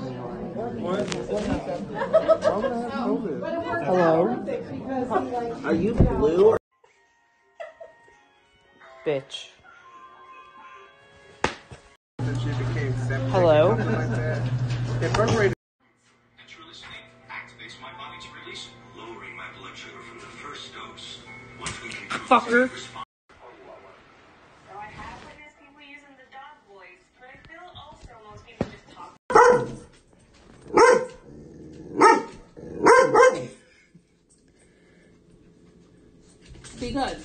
Hello? Are you blue or Bitch. Hello? Fucker. Be good.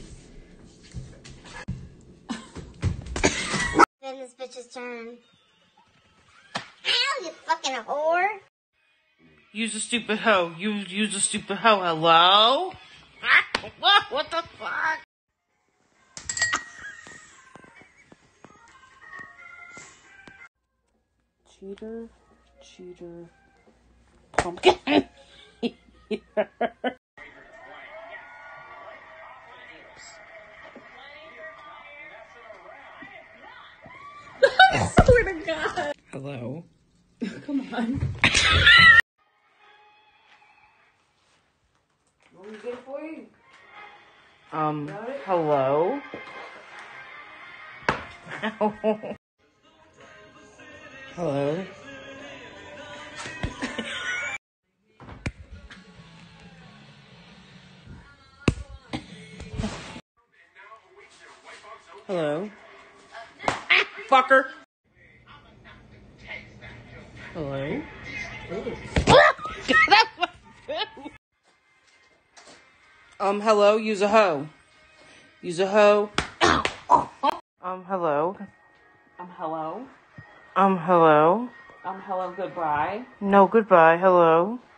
Then this bitch's turn. Ow, you fucking whore! Use a stupid hoe. Use a stupid hoe. Hello? What the fuck? Cheater, pumpkin. I swear to God. Hello? Come on. What we get for you? Hello? Hello? Hello? Fucker! Hello? Hello, use a hoe. Use a hoe. Hello. Hello. Hello. Hello, goodbye. No, goodbye, hello.